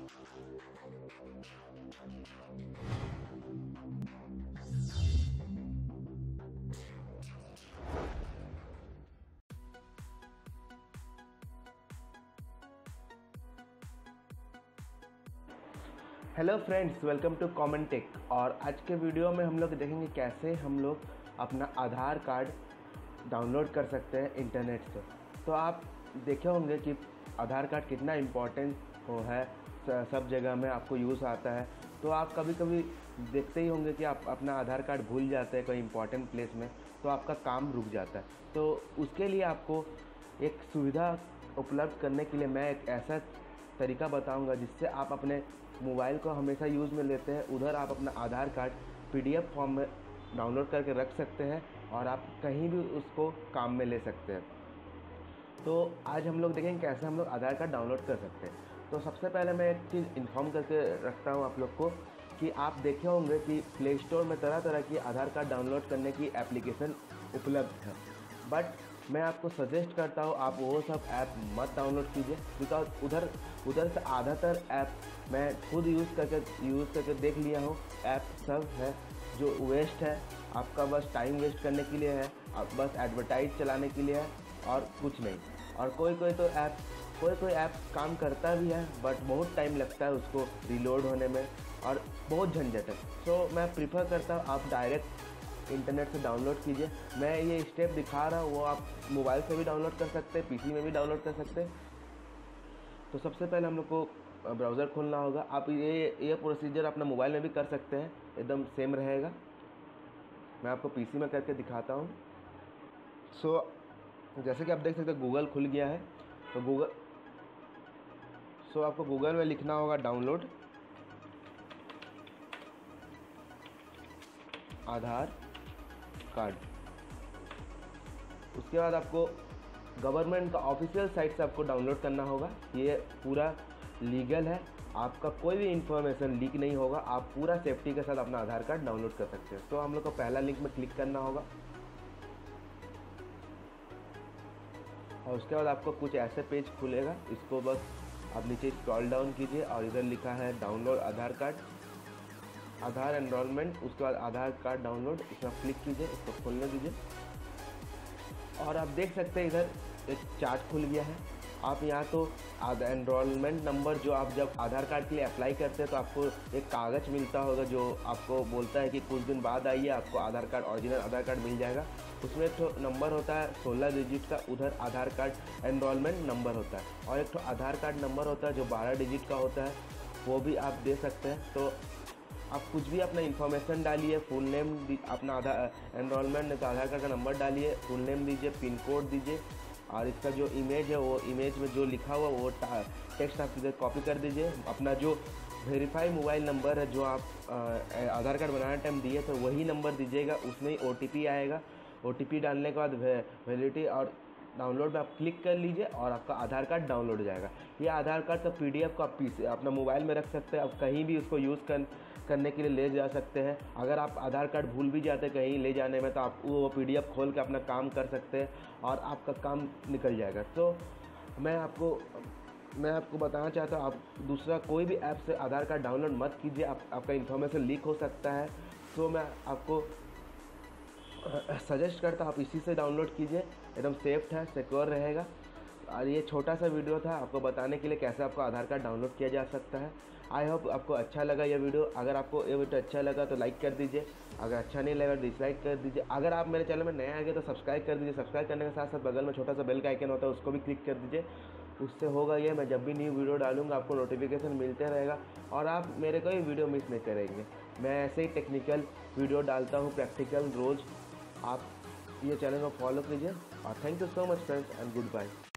Hello friends, welcome to Common Tech. और आज के वीडियो में हम लोग देखेंगे कैसे हम लोग अपना आधार कार्ड डाउनलोड कर सकते हैं इंटरनेट से। तो आप देखे होंगे कि आधार कार्ड कितना इम्पोर्टेंट है, सब जगह में आपको यूज़ आता है। तो आप कभी कभी देखते ही होंगे कि आप अपना आधार कार्ड भूल जाते हैं कोई इम्पोर्टेंट प्लेस में, तो आपका काम रुक जाता है। तो उसके लिए आपको एक सुविधा उपलब्ध करने के लिए मैं एक ऐसा तरीका बताऊंगा जिससे आप अपने मोबाइल को हमेशा यूज़ में लेते हैं, उधर आप अपना आधार कार्ड PDF फॉर्म में डाउनलोड करके रख सकते हैं और आप कहीं भी उसको काम में ले सकते हैं। तो आज हम लोग देखेंगे कैसे हम लोग आधार कार्ड डाउनलोड कर सकते हैं। तो सबसे पहले मैं एक चीज़ इन्फॉर्म करके रखता हूँ आप लोग को कि आप देखे होंगे कि प्ले स्टोर में तरह तरह की आधार कार्ड डाउनलोड करने की एप्लीकेशन उपलब्ध है, बट मैं आपको सजेस्ट करता हूँ आप वो सब ऐप मत डाउनलोड कीजिए, बिकॉज उधर से आधातर ऐप मैं खुद यूज़ करके देख लिया हूँ। ऐप सब है जो वेस्ट है, आपका बस टाइम वेस्ट करने के लिए है, आप बस एडवर्टाइज चलाने के लिए है और कुछ नहीं। और कोई ऐप काम करता भी है, बट बहुत टाइम लगता है उसको रिलोड होने में और बहुत झंझट है। सो मैं प्रीफर करता हूँ आप डायरेक्ट इंटरनेट से डाउनलोड कीजिए। मैं ये स्टेप दिखा रहा हूँ वो आप मोबाइल से भी डाउनलोड कर सकते हैं, PC में भी डाउनलोड कर सकते हैं। तो सबसे पहले हम लोग को ब्राउज़र खोलना होगा। आप ये प्रोसीजर अपना मोबाइल में भी कर सकते हैं, एकदम सेम रहेगा। मैं आपको PC में करके दिखाता हूँ। जैसे कि आप देख सकते हैं गूगल खुल गया है। तो आपको गूगल में लिखना होगा डाउनलोड आधार कार्ड। उसके बाद आपको गवर्नमेंट का ऑफिशियल साइट से आपको डाउनलोड करना होगा। ये पूरा लीगल है, आपका कोई भी इंफॉर्मेशन लीक नहीं होगा, आप पूरा सेफ्टी के साथ अपना आधार कार्ड डाउनलोड कर सकते हैं। तो हम लोग को पहला लिंक में क्लिक करना होगा और उसके बाद आपको कुछ ऐसे पेज खुलेगा। इसको बस आप नीचे स्क्रॉल डाउन कीजिए और इधर लिखा है download Aadhaar card, Aadhaar enrolment. उसके बाद आधार कार्ड डाउनलोड, इसमें क्लिक कीजिए, इसको खोलने दीजिए और आप देख सकते हैं इधर एक चार्ट खुल गया है। आप यहाँ तो एनरोलमेंट नंबर, जो आप जब आधार कार्ड के लिए अप्लाई करते हैं तो आपको एक कागज़ मिलता होगा जो आपको बोलता है कि कुछ दिन बाद आइए, आपको Aadhaar card, original Aadhaar card मिल जाएगा। उसमें एक तो नंबर होता है 16 डिजिट का, उधर आधार कार्ड एनरोलमेंट नंबर होता है, और एक तो आधार कार्ड नंबर होता है जो 12 डिजिट का होता है, वो भी आप दे सकते हैं। तो आप कुछ भी अपना इन्फॉर्मेशन डालिए, फुल नेम, अपना आधार एनरोलमेंट तो आधार कार्ड का नंबर डालिए, फुल नेम दीजिए, पिन कोड दीजिए और इसका जो इमेज है वो इमेज में जो लिखा हुआ वो टेक्स्ट आप इधर कॉपी कर दीजिए। अपना जो वेरीफाई मोबाइल नंबर है जो आप आधार कार्ड बनाने टाइम दिए तो वही नंबर दीजिएगा, उसमें ही OTP आएगा। OTP डालने के बाद वैलिडिटी और डाउनलोड में आप क्लिक कर लीजिए और आपका आधार कार्ड डाउनलोड हो जाएगा। ये आधार कार्ड का PDF को आप अपना मोबाइल में रख सकते हैं, आप कहीं भी उसको यूज़ करने के लिए ले जा सकते हैं। अगर आप आधार कार्ड भूल भी जाते हैं कहीं ले जाने में तो आप वो PDF खोल के अपना काम कर सकते हैं और आपका काम निकल जाएगा। तो मैं आपको बताना चाहता हूँ आप दूसरा कोई भी ऐप से आधार कार्ड डाउनलोड मत कीजिए, आपका इन्फॉर्मेशन लीक हो सकता है। तो मैं आपको सजेस्ट करता हूँ आप इसी से डाउनलोड कीजिए, एकदम सेफ है, सिक्योर रहेगा। और ये छोटा सा वीडियो था आपको बताने के लिए कैसे आपको आधार कार्ड डाउनलोड किया जा सकता है। आई होप आपको अच्छा लगा ये वीडियो। अगर आपको ये वीडियो अच्छा लगा तो लाइक कर दीजिए, अगर अच्छा नहीं लगा डिसलाइक कर दीजिए। अगर आप मेरे चैनल में नए आ गए तो सब्सक्राइब कर दीजिए। सब्सक्राइब करने के साथ साथ बगल में छोटा सा बेल का आइकन होता है, उसको भी क्लिक कर दीजिए। उससे होगा ये, मैं जब भी न्यू वीडियो डालूंगा आपको नोटिफिकेशन मिलते रहेगा और आप मेरे कोई वीडियो मिस नहीं करेंगे। मैं ऐसे ही टेक्निकल वीडियो डालता हूँ, प्रैक्टिकल रोज़। आप ये चैनल को फॉलो कीजिए और thank you so much friends and good bye.